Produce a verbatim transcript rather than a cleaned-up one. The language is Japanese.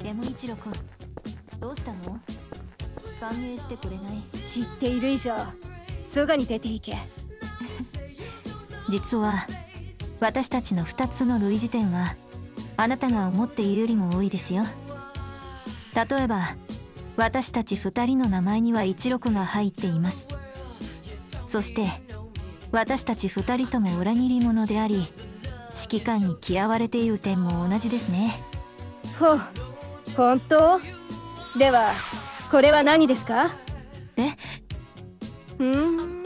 ケモン一郎君、どうしたの？歓迎してくれない？ 知っている以上蘇我に出ていけ。 実は私たちのふたつの類似点はあなたが思っているよりも多いですよ。例えば私たちふたりの名前には一六が入っています。そして私たちふたりとも裏切り者であり、指揮官に嫌われている点も同じですね。 ほう、本当？ではこれは何ですか？ え？ うん